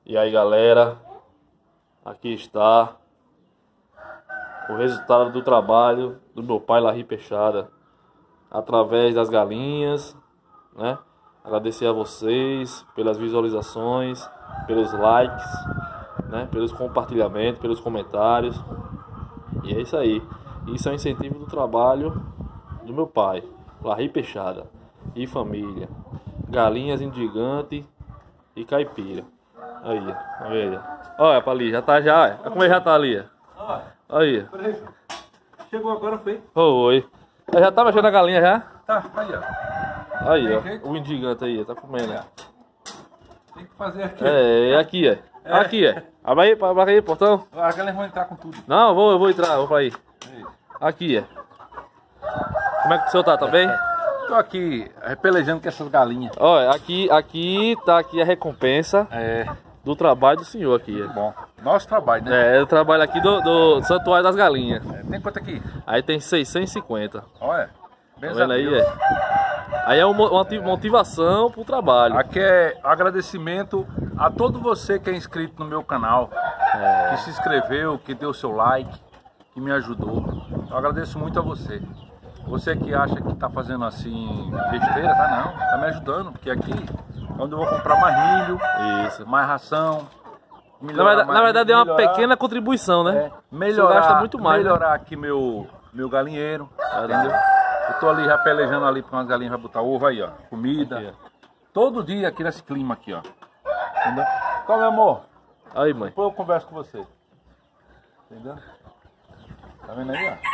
E aí, galera, aqui está o resultado do trabalho do meu pai Larry Peixada, através das galinhas, né? Agradecer a vocês pelas visualizações, pelos likes, né? Pelos compartilhamentos, pelos comentários. E é isso aí. Isso é um incentivo do trabalho do meu pai, Larry Peixada e família. Galinhas Indigante e caipira. Aí, olha. Olha pra ali, já tá já. Olha como ele já tá ali. Aí. Chegou agora, foi? Oi. Já tá mexendo na galinha já? Tá, aí ó. Aí, ó. O indigante aí, tá comendo. Tem que fazer aqui. Aqui, Aqui, Abre aí, portão. As galinhas vão entrar com tudo. Não, eu vou entrar, vou pra aí. Aqui, Como é que o senhor tá? Tá bem? Tô aqui pelejando com essas galinhas. Olha, aqui tá aqui a recompensa do trabalho do senhor aqui. Bom, nosso trabalho, né? Eu trabalho aqui do Santuário das Galinhas. Tem quanto aqui? Aí tem 650. Olha, Tá vendo aí? Aí é uma motivação pro trabalho. Aqui é agradecimento a todo você que é inscrito no meu canal, que se inscreveu, que deu seu like, que me ajudou. Eu agradeço muito a você. Você que acha que tá fazendo assim besteira, tá não, tá me ajudando, porque aqui é onde eu vou comprar mais milho, mais ração. Na verdade é uma pequena contribuição, né? Melhorar, muito mais, melhorar aqui meu galinheiro, entendeu? Eu tô ali já pelejando ali porque umas galinhas vai botar ovo aí, ó, comida. Aqui, todo dia aqui nesse clima aqui, ó. Entendeu? Então, meu amor. Aí, mãe. Depois eu converso com você. Entendeu? Tá vendo aí, ó?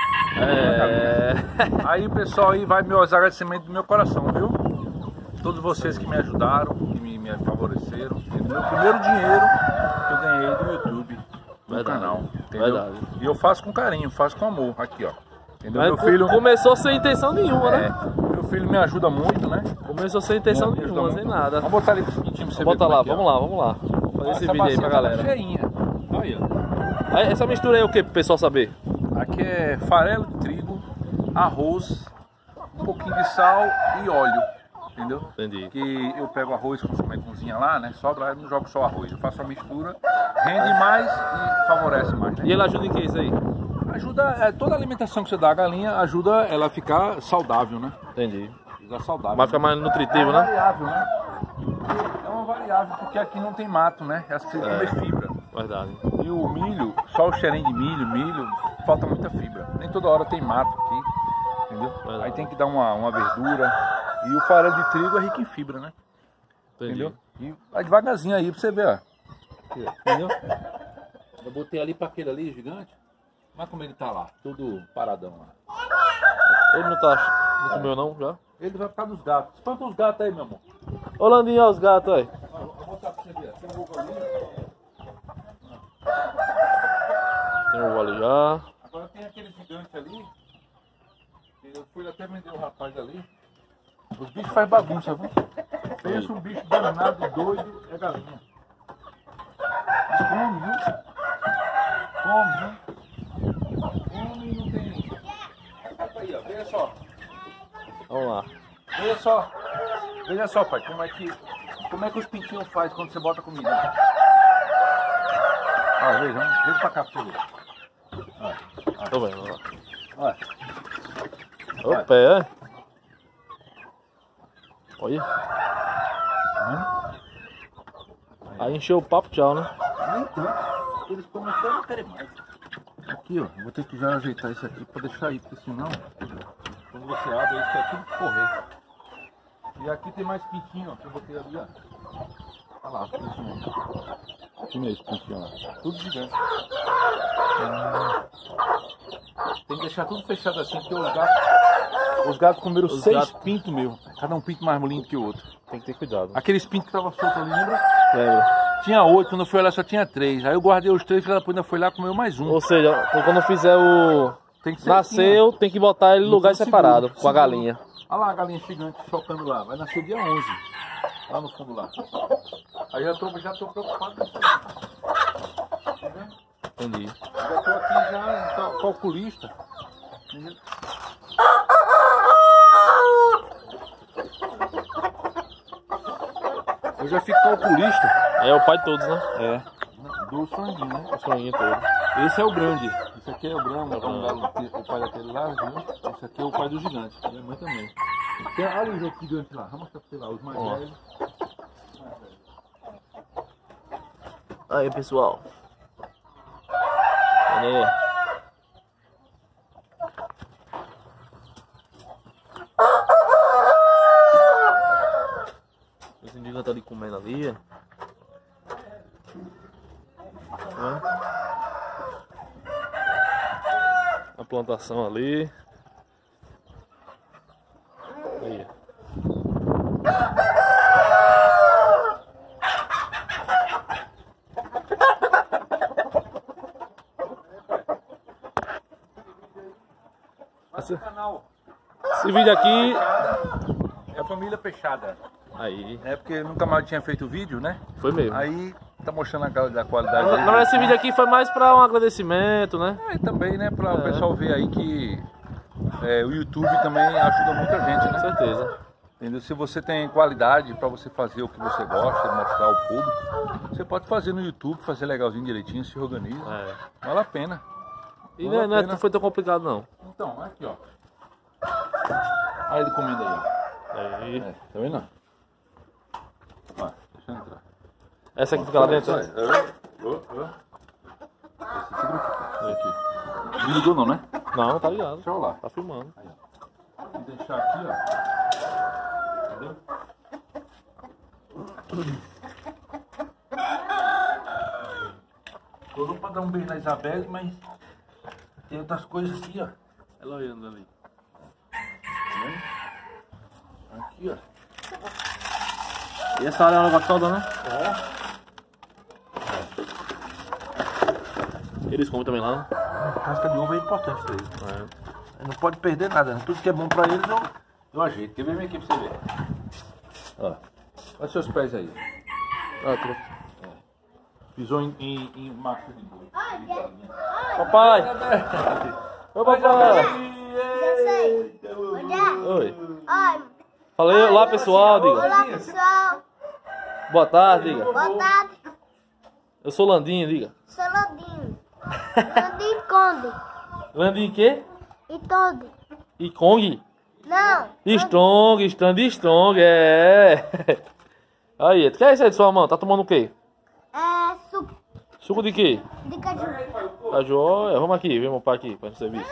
Aí, pessoal, aí vai meus agradecimentos do meu coração, viu? Todos vocês que me ajudaram, que me favoreceram. Entendeu? Meu primeiro dinheiro que eu ganhei do YouTube, do canal. Entendeu? Verdade. E eu faço com carinho, faço com amor. Aqui, ó. Entendeu? Mas meu filho começou sem intenção nenhuma, né? Meu filho me ajuda muito, né? Começou sem intenção nenhuma, sem nada. Vamos botar ali pro seguinte pra você Bota ver. lá, Aqui, vamos lá. Vamos fazer esse vídeo aí pra galera. Cheinha. Aí, ó. Essa mistura aí é o que pro pessoal saber? Aqui é farelo de trigo, arroz, um pouquinho de sal e óleo. Entendeu? Entendi. Que eu pego arroz quando a mãe cozinha lá, né? Sobra, eu não jogo só arroz. Eu faço a mistura, rende mais e favorece mais, né? E ele ajuda em que isso aí? Ajuda, toda a alimentação que você dá à galinha ajuda ela a ficar saudável, né? Entendi. Ficar saudável. Vai ficar mais nutritivo, né? Variável, né? É uma variável, porque aqui não tem mato, né? Essa precisa comer fibra. Verdade. E o milho, só o cheirinho de milho, falta muita fibra. Nem toda hora tem mato aqui, entendeu? Verdade. Aí tem que dar uma verdura. E o farelo de trigo é rico em fibra, né? Entendi. Entendeu? E vai devagarzinho aí pra você ver, ó. Aqui, ó. Entendeu? Eu botei ali pra aquele ali, gigante. Mas como ele tá lá, tudo paradão lá. Ele não comeu não, já? Ele vai ficar dos gatos. Espanta os gatos aí, meu amor. Ô Landinho, olha os gatos aí. Vou botar pra você ver. Tem um ovo ali. Tem um ovo ali já. Agora tem aquele gigante ali. Eu fui até vender o rapaz ali. Os bichos fazem bagunça, viu? Pensa um bicho danado, doido, é galinha. Come, viu? Come, viu? Come e não tem. Aí, ó, veja só. Vamos lá. Veja só, pai, como é que os pintinhos fazem quando você bota comida. Olha, veja pra cá pra você ver. Olha. Tô vendo, olha lá. Olha. O pé, Olha. Aí encheu o papo, tchau, né? Nem tanto. Eles começaram a não querer mais. Aqui, ó. Vou ter que já ajeitar isso aqui pra deixar aí, porque senão, quando você abre, isso quer tudo correr. E aqui tem mais pintinho, ó, que eu botei ali, ó. Olha lá, os pintinhos. Aqui mesmo, esse pintinho, ó. Tudo gigante. Tem que deixar tudo fechado assim, porque os gatos comeram 6 pintos meu. Cada um pinto mais lindo que o outro. Tem que ter cuidado. Aqueles pintos que estavam soltos ali, lembra? Lembra? Tinha 8, quando eu fui olhar só tinha 3. Aí eu guardei os 3, ela ainda foi lá e comeu mais um. Ou seja, quando fizer o... Tem que ser Nasceu, assim, tem que botar ele em lugar seguro, separado, com a seguro. galinha. Olha lá a galinha gigante chocando lá. Vai nascer dia 11. Lá no fundo lá. Aí já tô preocupado com isso aí. Tá vendo? Entendi. Já tô aqui já calculista. Entendeu? Eu já fico calculista. É o pai de todos, né? É. Dos franguinhos, né? Os franguinhos todos. Esse é o grande. Esse aqui é o branco, o pai daquele lá, viu? Esse aqui é o pai do gigante. E a mãe também. Tem olha os outros gigantes lá. Vamos mostrar pra você lá, os mais velhos. Aí, pessoal. Olha aí. Esse gigante tá ali comendo ali, ó. A plantação ali. Aí. Esse vídeo aqui é a família Peixada. aí. É porque nunca mais tinha feito vídeo, né? Foi mesmo. Aí tá mostrando a qualidade Na verdade, esse vídeo aqui foi mais para um agradecimento, né? E também, né, para o pessoal ver aí que o YouTube também ajuda muita gente, né? Com certeza. Entendeu? Se você tem qualidade para você fazer o que você gosta, mostrar ao público, você pode fazer no YouTube, fazer legalzinho, direitinho, se organiza. Vale a pena. E não foi tão complicado, não. Então, aqui, ó. Olha ele comendo aí, ó. Aí. Tá vendo? Ó, deixa eu entrar. Essa aqui fica lá dentro? Esse aqui. Desligou não, né? Não, tá ligado. Deixa eu lá. Tá filmando. Aí, ó. Vou deixar aqui, ó. Entendeu? Tô louco pra dar um beijo na Isabelle, mas tem outras coisas aqui, ó. Ela olhando ali. Aqui, ó. E essa área é uma gostosa, né? Eles comem também lá, né? Casca de uva é importante pra eles. Não pode perder nada, né? Tudo que é bom pra eles eu ajeito. Quer ver minha aqui pra você ver? Ó. Olha seus pés aí. Pisou em macho de boi. Papai! Ô papai! Oi. Falei olá pessoal, diga. Olá pessoal. Boa tarde, diga. Boa tarde. Eu sou Landinho, diga. Sou Landinho. Landinho Conde. Landinho quê? E todo. E Kong? Não. Strong, Strong, é. Aí, tu quer isso aí de sua mão? Tá tomando o quê? É suco Suco de quê? de caju. Tá joia. Vamos aqui, vem mopar aqui para o serviço.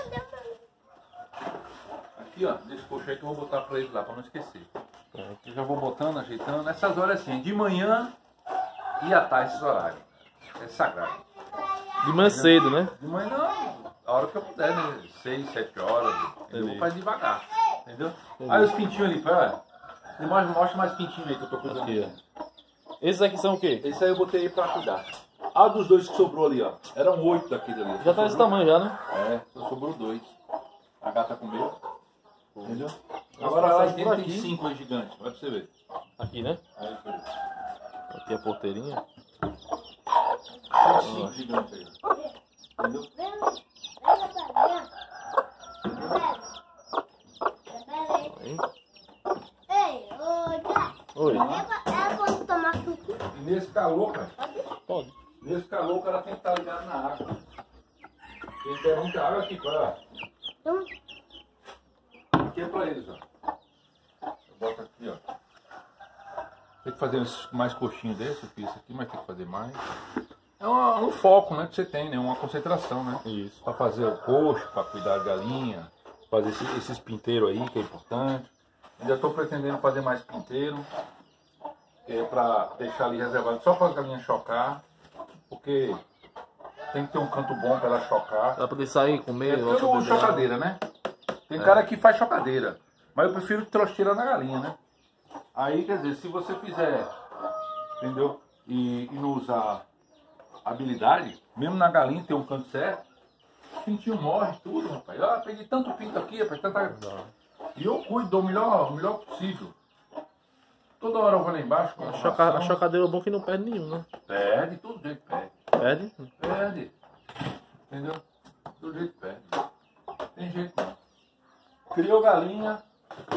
Aqui, ó, desse coxo aí que eu vou botar pra eles lá, pra não esquecer. Eu já vou botando, ajeitando. Nessas horas assim, de manhã e à tarde, esses horários. É sagrado. De manhã cedo, né? De manhã não, a hora que eu puder, né? 6, 7 horas. Eu vou fazer devagar. Entendeu? Aí os pintinhos ali, olha. Mostra mais pintinhos aí que eu tô cuidando. Aqui, ó. Esses aqui são o quê? Esse aí eu botei aí pra cuidar. Ah, dos dois que sobrou ali, ó. Eram 8 daquele ali. Já tá desse tamanho já, né? É, só sobrou 2. A gata comeu. Entendeu? Agora Agora sai tem por aqui. 5 aí gigantes, vai pra você ver. Aqui, né? Aí, foi. Aqui é a porteirinha. Tem 5 gigantes aí. Entendeu? Aí. Ei, Oi. ela pode tomar suco? E nesse calor, cara, Pode. nesse calor o cara tem que estar ligado na água. Tem que ter muita água aqui, cara. Então, Aqui é pra eles, ó. Eu boto aqui, ó. Tem que fazer mais coxinho desse, eu fiz isso aqui, mas tem que fazer mais. É um foco, né, que você tem, né? Uma concentração, né? Isso. Pra fazer o coxo, pra cuidar da galinha, fazer esses pinteiros aí, que é importante. Ainda estou pretendendo fazer mais pinteiro, que é pra deixar ali reservado só para as galinhas chocar, porque tem que ter um canto bom para ela chocar. Pra poder sair, comer. Eu não uso chocadeira, né? Tem cara que faz chocadeira, mas eu prefiro trosteira na galinha, né? Aí, quer dizer, se você fizer, entendeu? E não usar habilidade, mesmo na galinha ter um canto certo, o pintinho morre tudo, rapaz. Ah, peguei tanto pinto aqui, rapaz, tanta... E eu cuido, dou o melhor possível. Toda hora eu vou lá embaixo com A chocadeira é bom que não perde nenhum, né? Perde, todo jeito perde. Perde? Perde. Entendeu? Todo jeito perde. Tem jeito não. Criou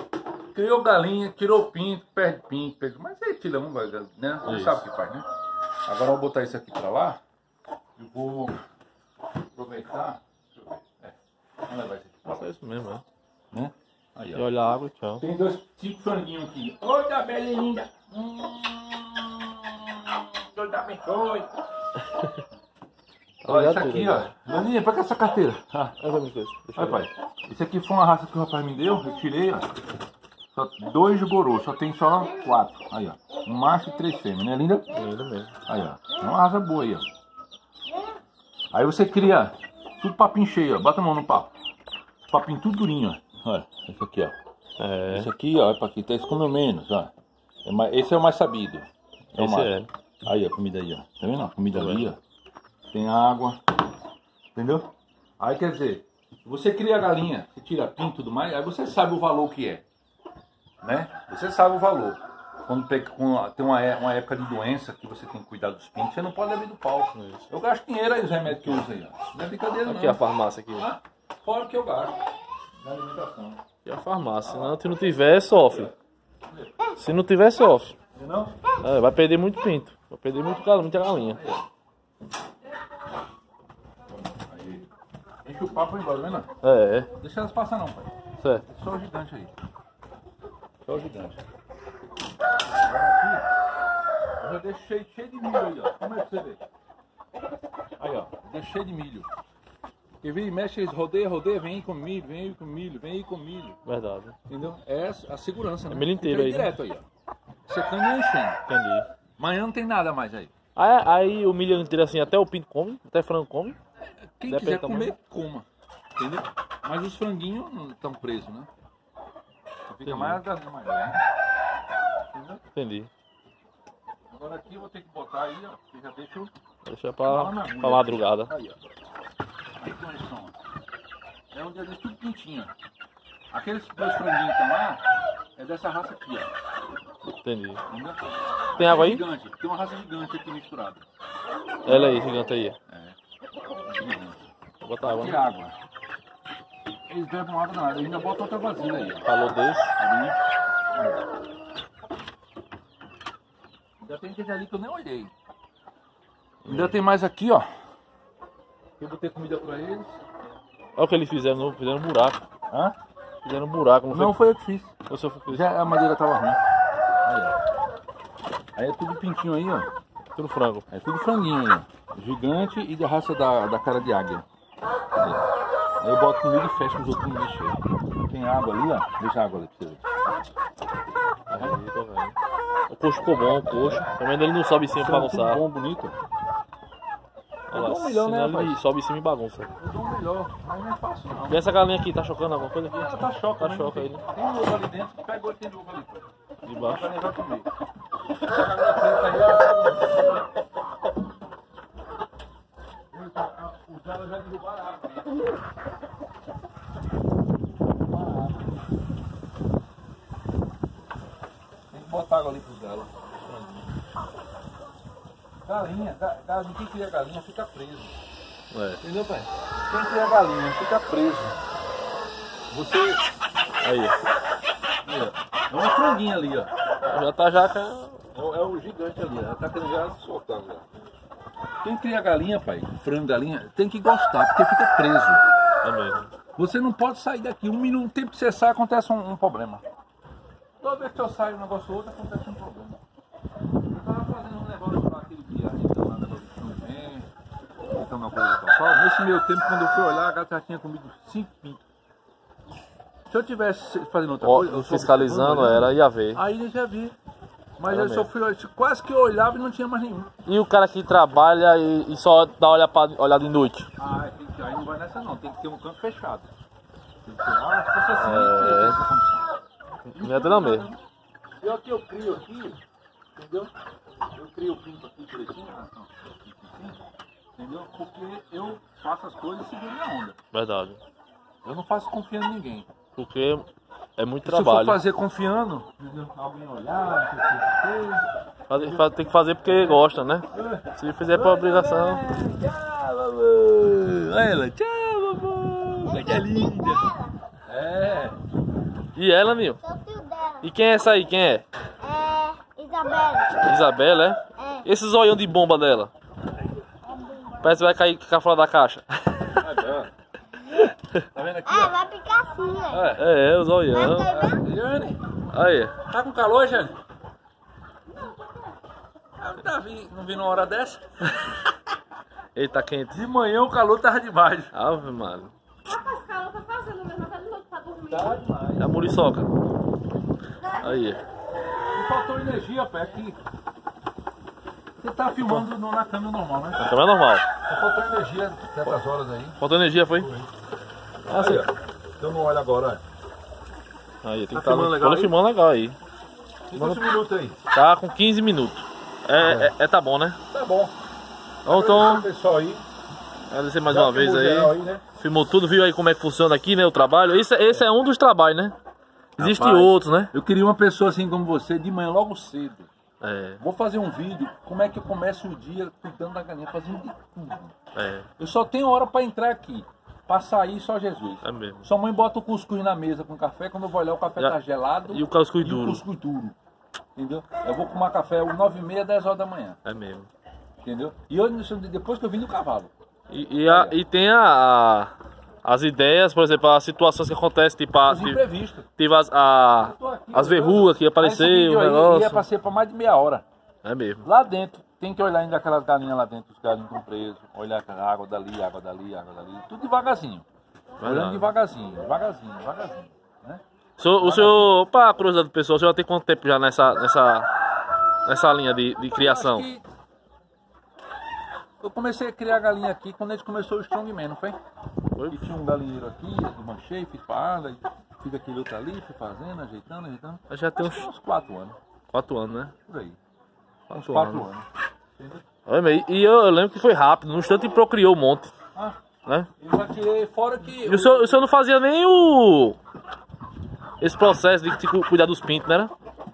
galinha, tirou pinto, perde pinto. Mas aí tira um, né? Não sabe o que faz, né? Agora eu vou botar isso aqui pra lá. Eu vou aproveitar. Deixa eu ver. Vamos levar isso aqui. Faça isso mesmo, né? Né? Aí, E ó. olha a água e tchau. Tem 5 franguinhos aqui. Oi, da bela e linda. Deus te abençoe. Olha isso aqui, ó. Laninha, pega essa carteira. Ah. Olha, pai. Esse aqui foi uma raça que o rapaz me deu. Eu tirei, ó. Só 2 de gorô. Só tem só 4. Aí, ó. Um macho e 3 fêmeas, né, linda? Linda mesmo. Aí, ó. É uma raça boa aí, ó. Aí você cria tudo papinho cheio, ó. Bota a mão no papo. Papinho tudo durinho, ó. Olha, esse aqui, ó. É. Esse aqui, ó, pra aqui, tá escondendo menos, ó. Esse é o mais sabido. É o Esse mais. é. Aí, ó, comida aí, ó. Tá vendo? A comida ali, ó. Tem água. Entendeu? Aí, quer dizer, você cria a galinha, você tira pinto e tudo mais, aí você sabe o valor que é. Né? Você sabe o valor. Quando tem uma época de doença que você tem que cuidar dos pintos, você não pode abrir do pau. Eu gasto dinheiro aí, os remédios que eu uso aí, ó. Não é brincadeira, não. Aqui a farmácia aqui. Ah, fora o que eu gasto. Na alimentação. Aqui a farmácia. Não, se não tiver, sofre. Se não tiver, sofre. Entendeu? É, vai perder muito pinto. Vai perder muita galinha. Aí. Enche o papo e vai embora, vendo? É, Deixa elas passar não, pai. certo. Só o gigante aí. Só o gigante. Agora aqui, eu já deixei cheio de milho aí, ó. Como é que você vê? Aí, ó. Deixei cheio de milho. E vem, mexe, eles rodeiam, vem aí com milho, vem aí com milho, vem aí com milho. Verdade. Entendeu? É a segurança, né? É milho inteiro Fica aí, direto aí, ó. Secando e enchendo. Entendi. Amanhã não tem nada mais aí. Aí o milho inteiro assim, até o pinto come, até frango come. Quem Depende quiser do tamanho. comer, coma. Entendeu? Mas os franguinhos não estão presos, né? Fica mais das maiores, né? Entendeu? Entendi. Agora aqui eu vou ter que botar aí, ó. Que já deixo. Deixa pra madrugada. Aí, ó. Aí como eles são, ó. É onde eles tudo pintinho. Aqueles 2 franguinhos que estão lá, é dessa raça aqui, ó. Entendi. Entendeu? Tem água aí? Gigante. Tem uma raça gigante aqui misturada. Ela aí, gigante aí. É. Gigante. Vou botar água, Aqui né? água. Eles bebem água danada. Eu ainda boto outra vasilha aí, ó. Falou desse. Ali. Ainda tem aquele ali que eu nem olhei. Ainda tem mais aqui, ó. Eu botei comida pra eles. Olha o que eles fizeram, fizeram um buraco. Hã? Fizeram um buraco, não foi? Não foi eu que fiz. Ou se eu fiz? Já a madeira tava ruim. Aí, ó. Aí é tudo pintinho aí, ó. Tudo frango. É tudo franguinho aí, ó. Gigante e da raça da cara de águia. Aí eu boto comida e fecho os outros no cheio. Tem água ali, ó. Deixa a água ali pra você ver. Aí, tô vendo. O coxo ficou bom, o coxo. Pelo menos ele não sobe em cima pra Tudo bagunçar. bom, bonito. Olha Eu lá, dou um milhão, né, senão ele rapaz? sobe em cima e bagunça. Eu dou um melhor, mas não é fácil não. E essa galinha aqui, tá chocando alguma coisa? Ela tá choca, Tá choca aí, né? Tem um ovo ali dentro, pega outro tem ovo ali. De baixo. Vai levar comer. Essa galinha preta aí, ó. Os caras já derrubaram a água. Tem que botar água ali pros galos. Galinha, quem cria galinha fica preso. É. Entendeu, pai? Quem cria galinha fica preso. Você. Aí, Aí, ó. É uma franguinha ali, ó. já tá jaca. É o gigante ali, ó. Ela tá querendo já soltando. Ó. Quem cria galinha, pai, frango, galinha, tem que gostar, porque fica preso. É mesmo. Você não pode sair daqui. Um minuto, tempo que você sai, acontece um problema. Toda vez que eu saio um negócio ou outro, acontece um problema. Eu tava fazendo um negócio lá aquele dia, então, lá negócio de chumé, então na coisa do papai. Nesse meio tempo, quando eu fui olhar, a gata já tinha comido 5 pintos. Se eu tivesse fazendo outra coisa, eu só Fiscalizando observando, ela, ia ver. aí eu já vi. Mas Era eu só mesmo. fui olhar, quase que eu olhava e não tinha mais nenhum. E o cara que trabalha e só dá olhada de noite? Ah, aí não vai nessa não, tem que ter um canto fechado. Tem que ter, se fosse assim, É. eu teria essa condição. Não é não mesmo. Eu que eu crio aqui, entendeu? Eu crio o pinto aqui direitinho, entendeu? Porque eu faço as coisas seguindo a onda. Verdade. Eu não faço confiando em ninguém. Porque é muito Se eu for trabalho. fazer confiando, entendeu? Alguém olhar, não sei o que. Tem que fazer porque gosta, né? Se fizer por obrigação. Tchau, mamãe. Olha ela, tchau, mamãe. Que linda. É. E ela, meu? Sou o tio dela. E quem é essa aí? Quem é? É Isabela. Isabela, é? É. Esse zoião de bomba dela. Parece que vai cair fora da caixa. Tá vendo aqui? Vai picar assim, né? É, o zoião. Jane, Aí. tá com calor, Jane? Não vi numa hora dessa? Ele tá quente. De manhã o calor tava demais. Ave, mano. Rapaz, o calor tá fazendo mesmo, até no outro tá dormindo. Tá demais. É a muriçoca. Aí. Não faltou energia, pé, aqui. Você tá filmando na câmera normal, né? A câmera é normal. Não faltou energia nessas horas aí. Faltou energia, foi? Ah, Aí, ó. Eu não olho agora, Aí, tem que Tá estar filmando legal aí? filmando legal aí. ó. Quantos minutos aí? Tá com 15 minutos. Tá bom, né? Tá bom. Então, O pessoal aí. agradecer mais Já uma vez filmou geral aí. né? Filmou tudo, viu aí como é que funciona aqui, né? O trabalho. Esse é um dos trabalhos, né? Existem Rapaz, outros, né? Eu queria uma pessoa assim como você, de manhã logo cedo. É, Vou fazer um vídeo, como é que eu começo o dia cuidando da galinha, fazendo de tudo. é, Eu só tenho hora pra entrar aqui. Pra sair, só Jesus. é mesmo. Sua mãe bota o cuscuz na mesa com café, quando eu vou olhar o café Já- tá gelado e o cuscuz e duro. o cuscuz duro. Entendeu? Eu vou tomar café às 9h30, 10 horas da manhã. É mesmo. Entendeu? E eu, depois que eu vim do cavalo. E tem as ideias, por exemplo, as situações que acontecem, tipo, Os imprevistos. as verrugas que apareceu, o Ia negócio. pra ser pra mais de meia hora. É mesmo. Lá dentro, tem que olhar ainda aquelas galinhas lá dentro, os galinhos estão presos. Olhar aquela água dali, água dali, água dali. Tudo devagarzinho. Olhando Verdade. devagarzinho, devagarzinho, devagarzinho. Né? O senhor, para a curiosidade do pessoal, o senhor já tem quanto tempo já nessa linha de criação? Acho que eu comecei a criar galinha aqui quando a gente começou o Strongman, não foi? Foi? E tinha um galinheiro aqui, eu desmanchei, fiz parada, e fiz aquele outro ali, fui fazendo, ajeitando. Já tem Acho que uns uns 4 anos, 4 anos, né? por aí. Uns 4 4 anos. anos. Entendeu? Olha, e eu lembro que foi rápido, no instante procriou um monte, Ah, né? eu já tirei fora que... E o senhor não fazia nem esse processo de cuidar dos pintos, né?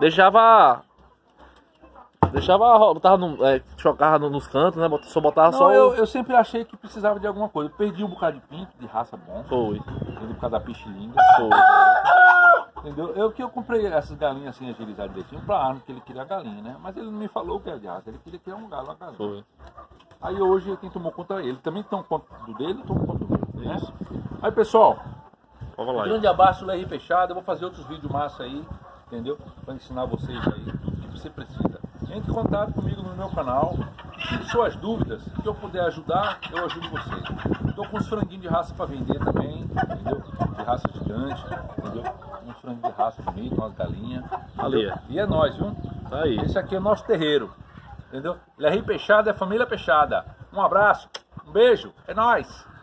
Chocava nos cantos, né? Só botava Não, só eu sempre achei que precisava de alguma coisa. Eu perdi um bocado de pinto, de raça bom. Foi. Entendeu? Por causa da pichilinga. Foi. Entendeu? Eu comprei essas galinhas assim, agilizadas direitinho, pra Arno, que ele queria galinha, né? Mas ele não me falou o que era de raça, ele queria criar um galo, uma galinha. Foi. Aí hoje quem tomou conta é ele. Também tomou conta do dele e tomou conta do meu. Né? Aí pessoal, Vamos lá. grande abraço, Lerri Fechado. Eu vou fazer outros vídeos massa aí, entendeu? Pra ensinar vocês aí tudo que você precisa. Entre em contato comigo no meu canal. Se suas dúvidas, que eu puder ajudar, eu ajudo vocês. Tô com uns franguinhos de raça pra vender também, entendeu? De raça gigante, entendeu? Uns franguinhos de raça bonitos, umas galinhas. Ali, Entendeu? E é nóis, viu? Tá aí. Esse aqui é o nosso terreiro. Entendeu? Lerri Peixada é família Peixada. Um abraço, um beijo, é nóis!